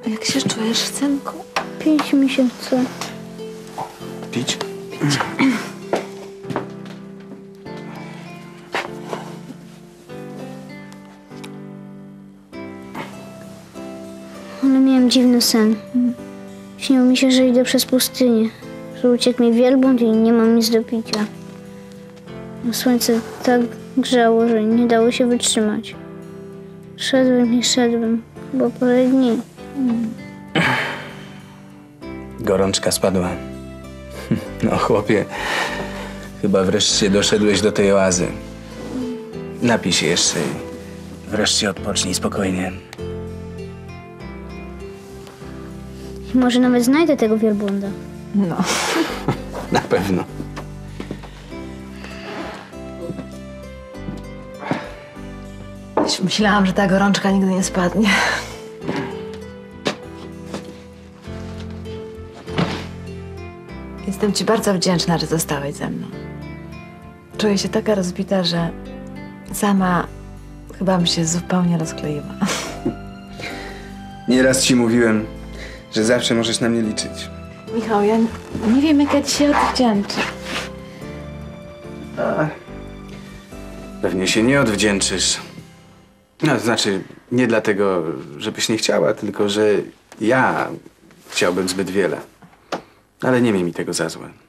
Jak się czujesz, synku? Pić mi się chce. Pić? Ale miałem dziwny sen. Śniło mi się, że idę przez pustynię, że uciekł mi wielbłąd i nie mam nic do picia. A słońce tak grzało, że nie dało się wytrzymać. Szedłem i szedłem, bo parę dni. Gorączka spadła. No chłopie, chyba wreszcie doszedłeś do tej oazy. Napij się jeszcze i wreszcie odpocznij spokojnie. I może nawet znajdę tego wielbłąda. No. Na pewno. Już myślałam, że ta gorączka nigdy nie spadnie. Jestem ci bardzo wdzięczna, że zostałeś ze mną. Czuję się taka rozbita, że sama chyba mi się zupełnie rozkleiła. Nieraz ci mówiłem, że zawsze możesz na mnie liczyć. Michał, ja nie wiem, jak ja ci się odwdzięczę. Pewnie się nie odwdzięczysz. No, to znaczy, nie dlatego, żebyś nie chciała, tylko że ja chciałbym zbyt wiele. Ale nie miej mi tego za złe.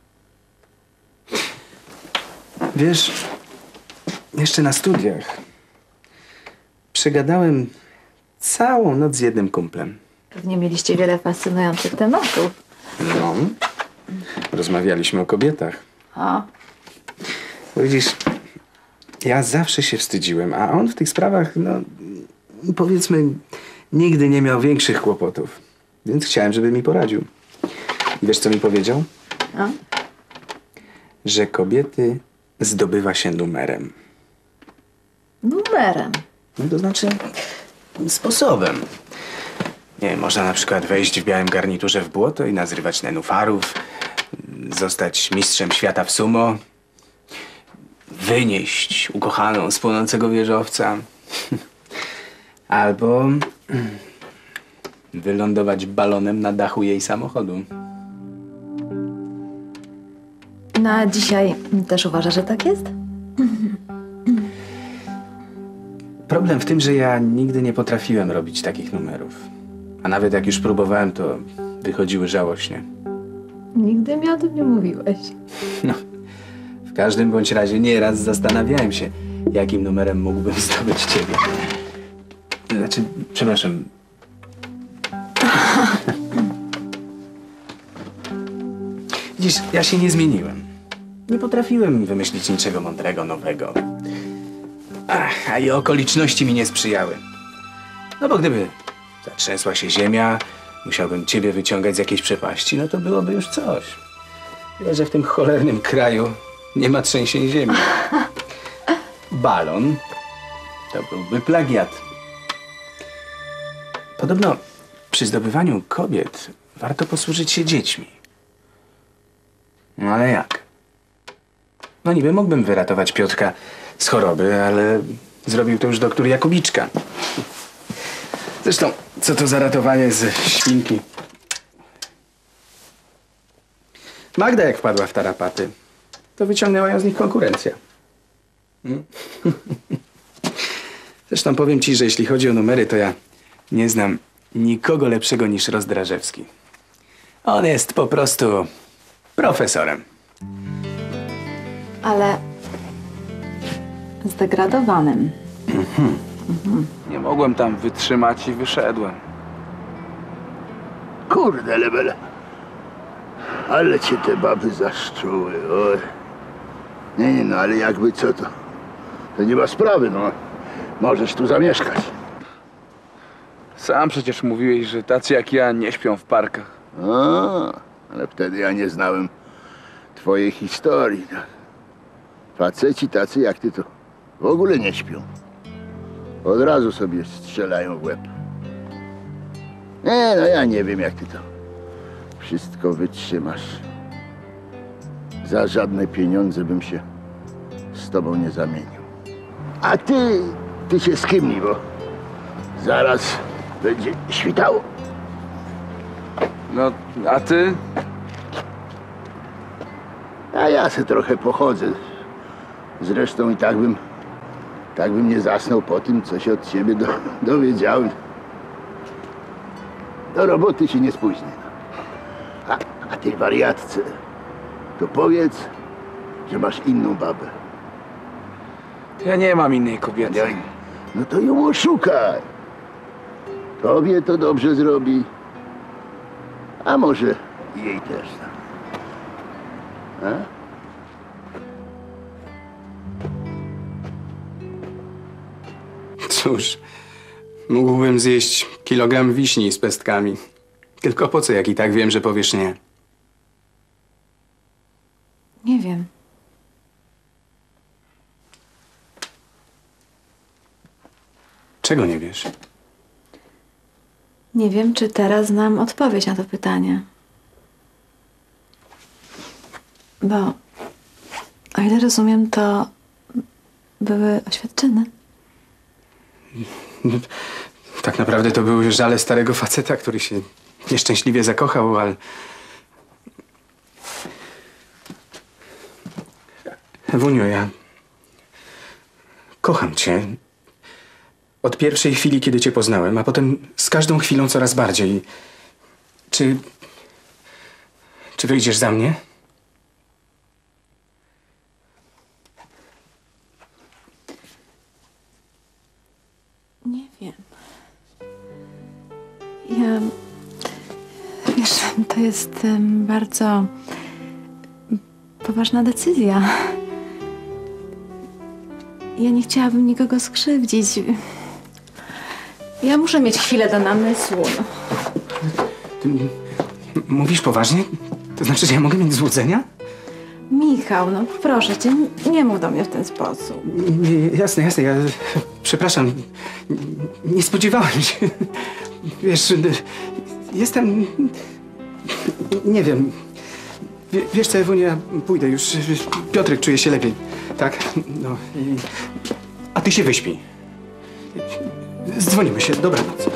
Wiesz, jeszcze na studiach przegadałem całą noc z jednym kumplem. Pewnie mieliście wiele fascynujących tematów. No, rozmawialiśmy o kobietach. O, Bo widzisz, ja zawsze się wstydziłem, a on w tych sprawach, no, powiedzmy, nigdy nie miał większych kłopotów. Więc chciałem, żeby mi poradził. I wiesz, co mi powiedział? no. Że kobiety zdobywa się numerem. Numerem. No to znaczy sposobem. Nie wiem, można na przykład wejść w białym garniturze w błoto i nazrywać nenufarów, zostać mistrzem świata w sumo, wynieść ukochaną z płonącego wieżowca, albo wylądować balonem na dachu jej samochodu. No a dzisiaj też uważasz, że tak jest? Problem w tym, że ja nigdy nie potrafiłem robić takich numerów. A nawet jak już próbowałem, to wychodziły żałośnie. Nigdy mi o tym nie mówiłeś. No, w każdym bądź razie nieraz zastanawiałem się, jakim numerem mógłbym zdobyć ciebie. Znaczy, przepraszam. Widzisz, ja się nie zmieniłem. Nie potrafiłem wymyślić niczego mądrego, nowego. Ach, a i okoliczności mi nie sprzyjały. No bo gdyby zatrzęsła się ziemia, musiałbym ciebie wyciągać z jakiejś przepaści, no to byłoby już coś. Wiesz, że w tym cholernym kraju nie ma trzęsień ziemi. Balon to byłby plagiat. Podobno przy zdobywaniu kobiet warto posłużyć się dziećmi. No ale jak? No niby mógłbym wyratować Piotrka z choroby, ale zrobił to już doktor Jakubiczka. Zresztą, co to za ratowanie z świnki? Magda jak wpadła w tarapaty, to wyciągnęła ją z nich konkurencja. Zresztą powiem ci, że jeśli chodzi o numery, to ja nie znam nikogo lepszego niż Rozdrażewski. On jest po prostu profesorem. Ale zdegradowanym. Nie mogłem tam wytrzymać i wyszedłem. Kurde, lebele. Ale cię te baby zaszczuły, oj. Nie, no ale jakby co to? To nie ma sprawy, no. Możesz tu zamieszkać. Sam przecież mówiłeś, że tacy jak ja nie śpią w parkach. A, ale wtedy ja nie znałem twojej historii. Tak. Faceci tacy jak ty to w ogóle nie śpią. Od razu sobie strzelają w łeb. Nie, no ja nie wiem, jak ty to wszystko wytrzymasz. Za żadne pieniądze bym się z tobą nie zamienił. A ty się skimnij, bo zaraz będzie świtało. No, a ty? A ja se trochę pochodzę. Zresztą i tak bym nie zasnął po tym, co się od ciebie dowiedziałem. Do roboty się nie spóźnię. A tej wariatce, to powiedz, że masz inną babę. Ja nie mam innej kobiety. No to ją oszukaj. Tobie to dobrze zrobi. A może i jej też. A? Cóż, mógłbym zjeść kilogram wiśni z pestkami. Tylko po co, jak i tak wiem, że powiesz nie? Nie wiem. Czego nie wiesz? Nie wiem, czy teraz znam odpowiedź na to pytanie. Bo, o ile rozumiem, to były oświadczyny. Tak naprawdę to były żale starego faceta, który się nieszczęśliwie zakochał, ale... Ewuniu, ja... kocham cię. Od pierwszej chwili, kiedy cię poznałem, a potem z każdą chwilą coraz bardziej. Czy wyjdziesz za mnie? Nie wiem. Wiesz, to jest bardzo poważna decyzja. Ja nie chciałabym nikogo skrzywdzić. Ja muszę mieć chwilę do namysłu. No. Ty mówisz poważnie? To znaczy, że ja mogę mieć złudzenia? Michał, no proszę cię, nie mów do mnie w ten sposób. Jasne, ja... Przepraszam. Nie spodziewałem się. Wiesz, jestem... Nie wiem. Wiesz co, Ewuniu, ja pójdę już. Piotrek czuje się lepiej. Tak? No i... A ty się wyśpij. Zdzwonimy się. Dobranoc.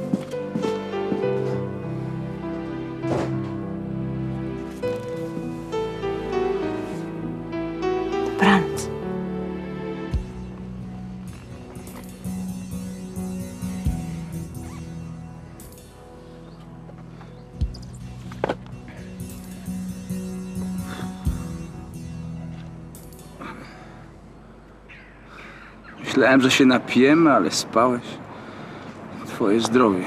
Dobranoc. Myślałem, że się napijemy, ale spałeś. Twoje zdrowie.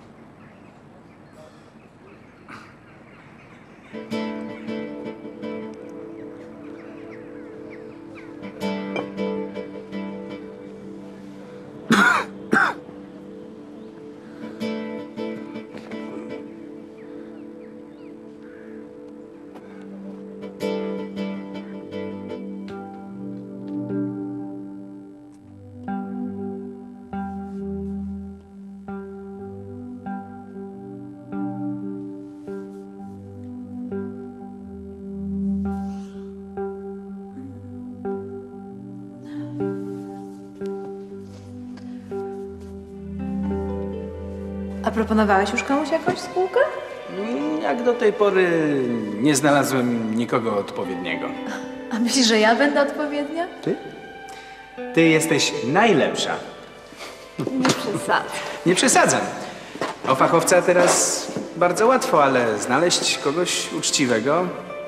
A proponowałeś już komuś jakąś spółkę? Jak do tej pory nie znalazłem nikogo odpowiedniego. A myślisz, że ja będę odpowiednia? Ty? Ty jesteś najlepsza. Nie przesadzaj. Nie przesadzam. O fachowca teraz bardzo łatwo, ale znaleźć kogoś uczciwego...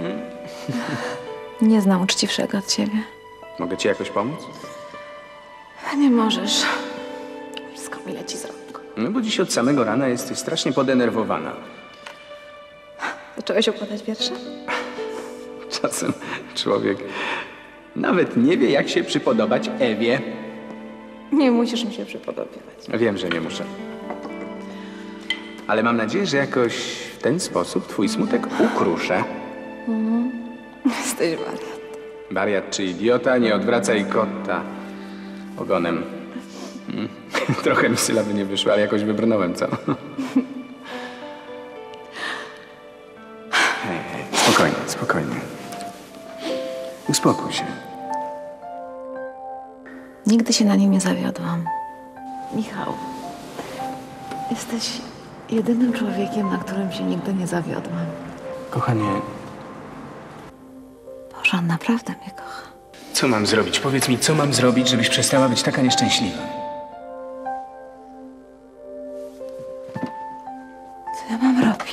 Nie znam uczciwszego od ciebie. Mogę ci jakoś pomóc? Nie możesz. Wszystko mi leci z rąk. No bo dziś od samego rana jesteś strasznie podenerwowana. Zacząłeś układać wiersze? Czasem człowiek nawet nie wie, jak się przypodobać Ewie. Nie musisz mi się przypodobać. Wiem, że nie muszę. Ale mam nadzieję, że jakoś w ten sposób twój smutek ukruszę. Jesteś wariat. Wariat czy idiota, nie odwracaj kota ogonem. Trochę mi sylaby nie wyszły, ale jakoś wybrnąłem, co? Hej, spokojnie. Uspokój się. Nigdy się na nim nie zawiodłam. Michał, jedynym człowiekiem, na którym się nigdy nie zawiodłam. Kochanie, Boże, on naprawdę mnie kocha. co mam zrobić? Powiedz mi, co mam zrobić, żebyś przestała być taka nieszczęśliwa? Co ja mam robić?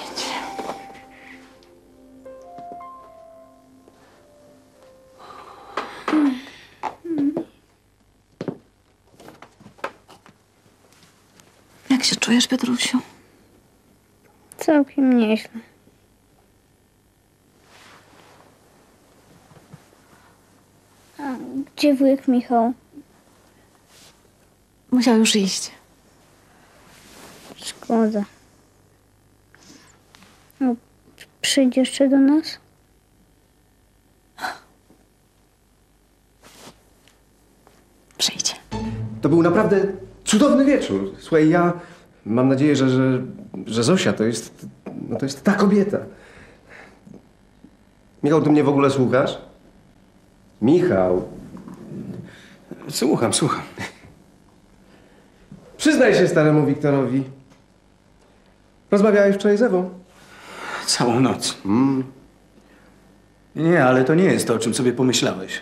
Jak się czujesz, Piotrusiu? Całkiem nieźle. A gdzie wujek Michał? Musiał już iść. Szkoda. No, przyjdzie jeszcze do nas? Przyjdzie. To był naprawdę cudowny wieczór. Słuchaj, ja mam nadzieję, że Zosia to jest ta kobieta. Michał, ty mnie w ogóle słuchasz? Michał, Słucham. przyznaj się staremu Wiktorowi. Rozmawiałeś wczoraj z Ewą? Całą noc. Nie, ale to nie jest to, o czym sobie pomyślałeś.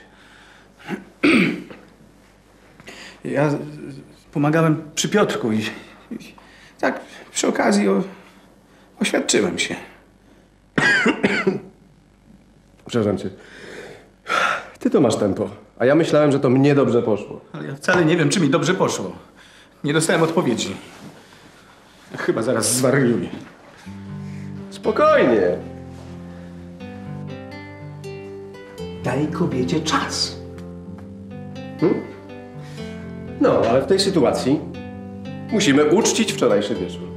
Ja pomagałem przy Piotrku i tak przy okazji oświadczyłem się. Przepraszam cię. Ty to masz tempo, a ja myślałem, że to mnie dobrze poszło. Ale ja wcale nie wiem, czy mi dobrze poszło. Nie dostałem odpowiedzi. Chyba zaraz zwariuję. Spokojnie. Daj kobiecie czas. No, ale w tej sytuacji musimy uczcić wczorajszy wieczór.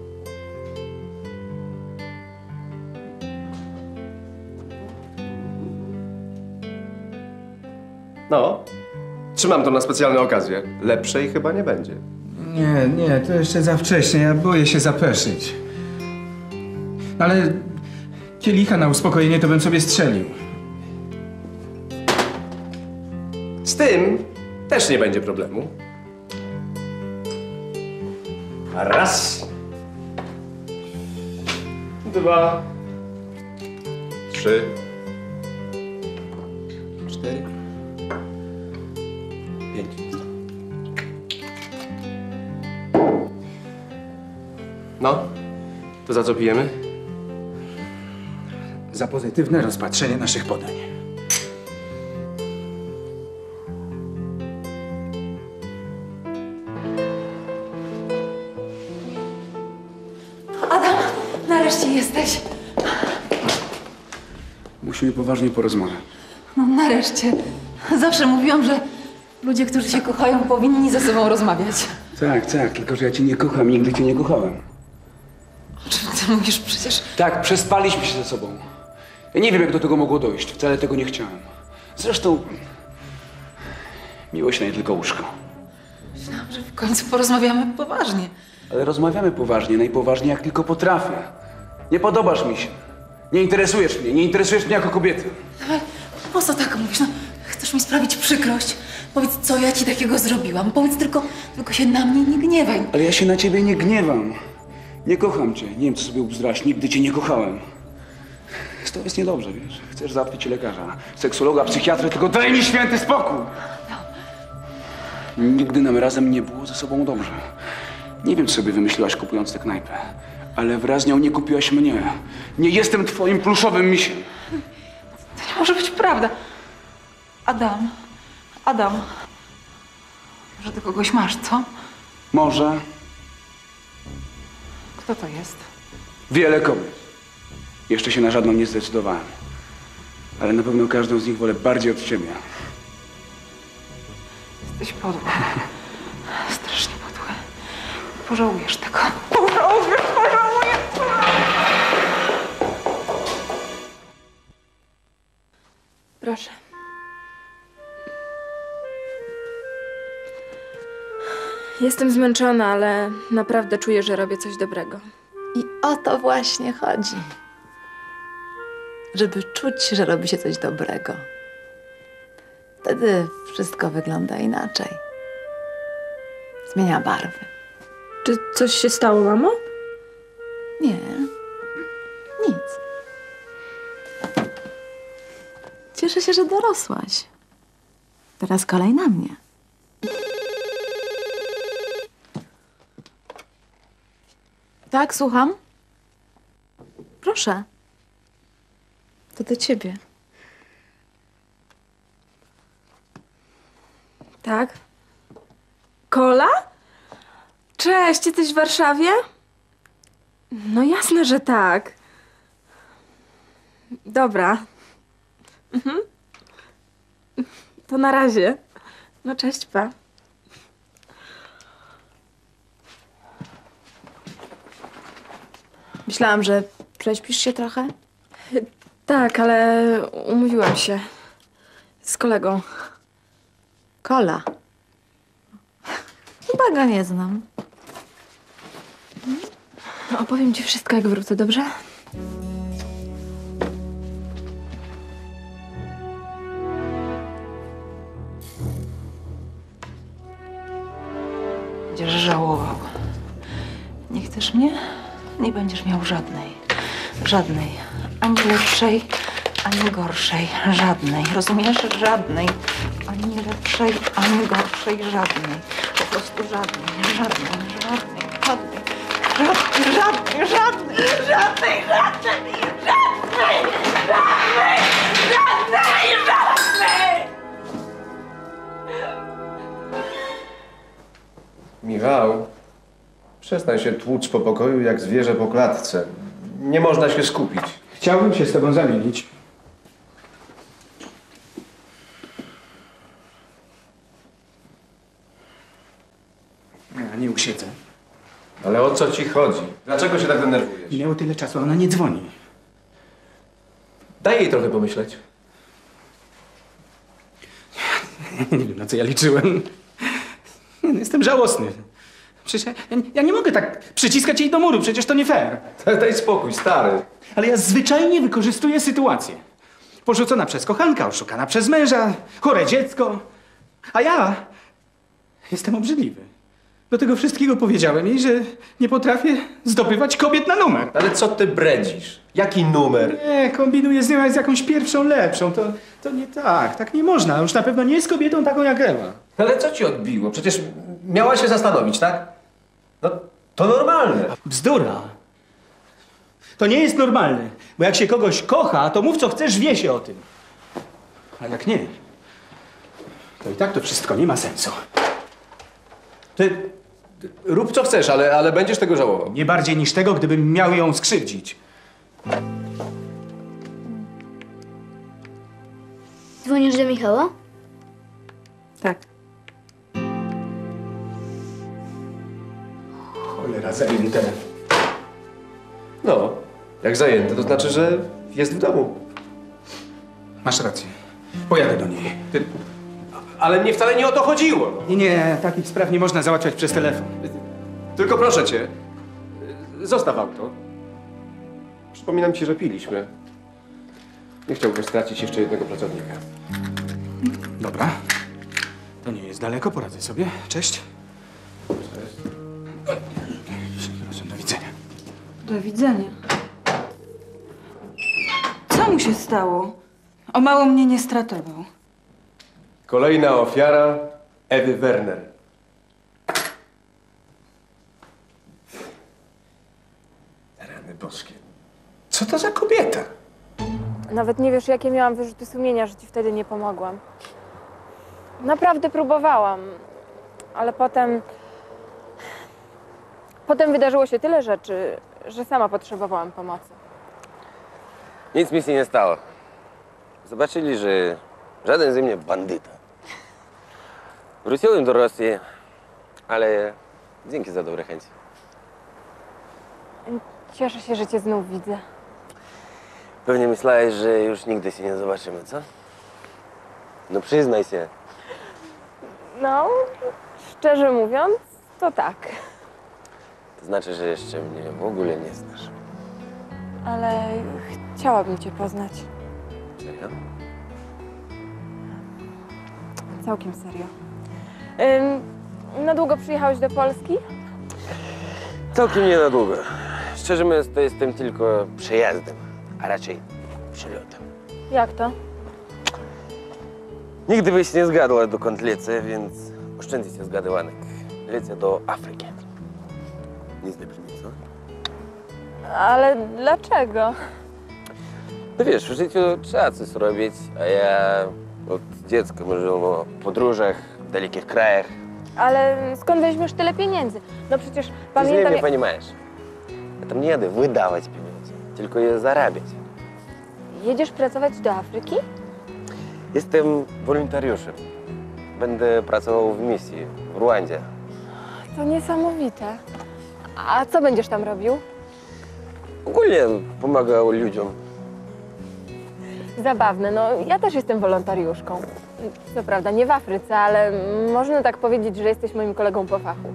No, trzymam to na specjalne okazje. Lepszej chyba nie będzie. Nie, to jeszcze za wcześnie. Ja boję się zapeszyć. Ale kielicha na uspokojenie to bym sobie strzelił. Z tym też nie będzie problemu. Raz. 2. 3. 4. 5. No, to za co pijemy? Za pozytywne rozpatrzenie naszych podań. Adam, nareszcie jesteś. Musimy poważnie porozmawiać. No nareszcie. Zawsze mówiłam, że ludzie, którzy się kochają, powinni ze sobą rozmawiać. Tak, tylko że ja cię nie kocham, nigdy cię nie kochałem. O czym ty mówisz przecież? Tak, przespaliśmy się ze sobą. Ja nie wiem, jak do tego mogło dojść. Wcale tego nie chciałem. Zresztą miłość to nie tylko łóżko. Myślałam, że w końcu porozmawiamy poważnie. Ale rozmawiamy poważnie, najpoważniej jak tylko potrafię. Nie podobasz mi się. Nie interesujesz mnie jako kobiety. Ale po co tak mówisz? No, chcesz mi sprawić przykrość? Powiedz, co ja ci takiego zrobiłam. Powiedz tylko się na mnie nie gniewaj. Ale ja się na ciebie nie gniewam. Nie kocham cię. Nie wiem, co sobie ubzdrać. Nigdy cię nie kochałem. To jest niedobrze, wiesz. Chcesz załatwić lekarza, seksologa, psychiatrę, tylko daj mi święty spokój. Nigdy nam razem nie było ze sobą dobrze. Nie wiem, co sobie wymyśliłaś, kupując tę knajpę. Ale wraz z nią nie kupiłaś mnie. Nie jestem twoim pluszowym misiem. To nie może być prawda. Adam. Może ty kogoś masz, co? Może Kto to jest? wiele kobiet. Jeszcze się na żadną nie zdecydowałem. Ale na pewno każdą z nich wolę bardziej od ciebie. Jesteś podły. Strasznie podły. Pożałujesz tego. Pożałujesz! Proszę. Jestem zmęczona, ale naprawdę czuję, że robię coś dobrego. I o to właśnie chodzi. Żeby czuć, że robi się coś dobrego. Wtedy wszystko wygląda inaczej. Zmienia barwy. Czy coś się stało, mamo? Cieszę się, że dorosłaś. Teraz kolej na mnie. Tak, słucham? Proszę. To do ciebie. Tak? Kola? Cześć, jesteś w Warszawie? No jasne, że tak. Dobra. To na razie. No cześć, pa. Myślałam, że prześpisz się trochę. Tak, ale umówiłam się z kolegą. Kola. Chyba go nie znam. Opowiem ci wszystko, jak wrócę, dobrze? Będziesz żałował. Nie chcesz mnie? Nie będziesz miał żadnej. Żadnej. Ani lepszej, ani gorszej. Żadnej. Rozumiesz? Żadnej. Ani lepszej, ani gorszej. Żadnej. Po prostu żadnej. Żadnej. Żadnej. Żadnej. Żadnej. Żadnej. Żadnej. Żadnej. Żadnej. Żadnej. Żadnej. Żadnej. Michał, przestań się tłuc po pokoju jak zwierzę po klatce. Nie można się skupić. Chciałbym się z tobą zamienić. Ja nie usiedzę. Ale o co ci chodzi? Dlaczego się tak denerwujesz? Minęło tyle czasu, a ona nie dzwoni. Daj jej trochę pomyśleć. Nie wiem, na co ja liczyłem. Jestem żałosny. Przecież ja nie mogę tak przyciskać jej do muru, przecież to nie fair. Daj spokój, stary. Ale ja zwyczajnie wykorzystuję sytuację. Porzucona przez kochanka, oszukana przez męża, chore dziecko. A ja jestem obrzydliwy. Do tego wszystkiego powiedziałem jej, że nie potrafię zdobywać kobiet na numer. Ale co ty bredzisz? Jaki numer? Nie, kombinuję z nią z jakąś pierwszą, lepszą. To nie tak, tak nie można. Już na pewno nie jest kobietą taką jak Ewa. Ale co ci odbiło? Przecież miała się zastanowić, tak? No, to normalne. Bzdura. To nie jest normalne, bo jak się kogoś kocha, to mów co chcesz, wie się o tym. A jak nie, to i tak to wszystko nie ma sensu. Ty rób co chcesz, ale będziesz tego żałował. Nie bardziej niż tego, gdybym miał ją skrzywdzić. Dzwonisz do Michała? Tak. Cholera, zajęte. No, jak zajęty, to znaczy, że jest w domu. Masz rację. Pojadę do niej. Ale mnie wcale nie o to chodziło. Nie, takich spraw nie można załatwiać przez telefon. Tylko proszę cię, zostaw auto. Przypominam ci, że piliśmy. Nie chciałbym stracić jeszcze jednego pracownika. Dobra. To nie jest daleko, poradzę sobie. Cześć. Do widzenia. Do widzenia. Co mu się stało? O mało mnie nie stratował. Kolejna ofiara Ewy Werner. Rany boskie. Co to za kobieta? Nawet nie wiesz, jakie miałam wyrzuty sumienia, że ci wtedy nie pomogłam. Naprawdę próbowałam, ale potem wydarzyło się tyle rzeczy, że sama potrzebowałam pomocy. Nic mi się nie stało. Zobaczyli, że żaden ze mnie bandyta. Wróciłem do Rosji, ale dzięki za dobre chęci. Cieszę się, że cię znów widzę. Pewnie myślałeś, że już nigdy się nie zobaczymy, co? No przyznaj się. No, szczerze mówiąc, to tak. To znaczy, że jeszcze mnie w ogóle nie znasz. Ale chciałabym cię poznać. Serio? Całkiem serio. Na długo przyjechałeś do Polski? Całkiem nie na długo. Szczerze mówiąc, to jestem tylko przejazdem, a raczej przylotem. Jak to? Nigdy byś nie zgadła, dokąd lecę, więc oszczędźcie zgadywanek. Lecę do Afryki. Nic nie brzmi, co? Ale dlaczego? No wiesz, w życiu trzeba coś robić, a ja od dziecka marzyłem o podróżach w dalekich krajach. Ale skąd weźmiesz tyle pieniędzy? No przecież Ty pamiętam... źle mnie jak- понимаешь. Это мне надо wydawać pieniądze, tylko je zarabiać. Jedziesz pracować do Afryki? Jestem wolontariuszem. Będę pracował w misji w Ruandzie. To niesamowite. A co będziesz tam robił? Ogólnie pomagał ludziom. Zabawne, no ja też jestem wolontariuszką. Co prawda nie w Afryce, ale można tak powiedzieć, że jesteś moim kolegą po fachu.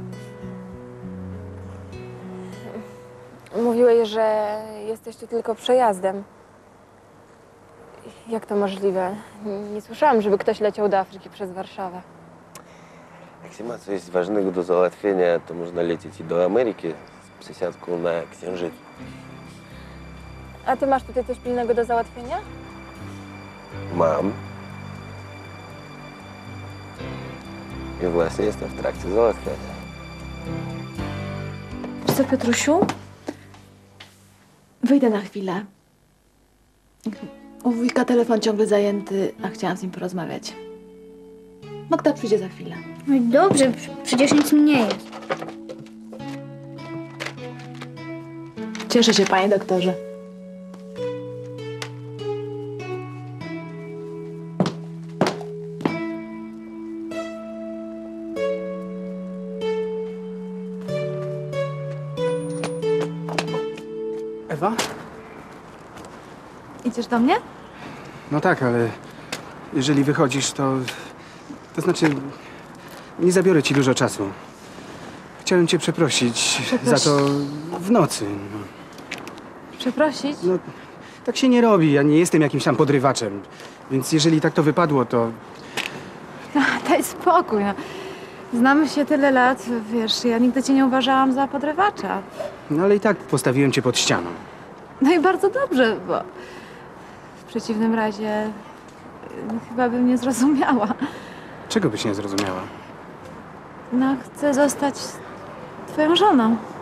Mówiłeś, że jesteś tu tylko przejazdem. Jak to możliwe? Nie słyszałam, żeby ktoś leciał do Afryki przez Warszawę. Jak się ma coś ważnego do załatwienia, to można lecieć i do Ameryki z przesiadką na Księżycu. A ty masz tutaj coś pilnego do załatwienia? Mam. I właśnie jestem w trakcie załatwiania. Wiesz co, Piotrusiu? Wyjdę na chwilę. U wujka telefon ciągle zajęty, a chciałam z nim porozmawiać. Magda przyjdzie za chwilę. No i dobrze, przecież nic mi nie jest. Cieszę się, panie doktorze. Ewa? Idziesz do mnie? No tak, ale jeżeli wychodzisz, to znaczy nie zabiorę ci dużo czasu. Chciałem cię przeprosić za to w nocy. Przeprosić? No, tak się nie robi. Ja nie jestem jakimś tam podrywaczem. Więc jeżeli tak to wypadło, to Daj spokój, no. Znamy się tyle lat, wiesz, ja nigdy cię nie uważałam za podrywacza. no ale i tak postawiłem cię pod ścianą. No i bardzo dobrze, bo w przeciwnym razie chyba bym nie zrozumiała. Czego byś nie zrozumiała? No, chcę zostać twoją żoną.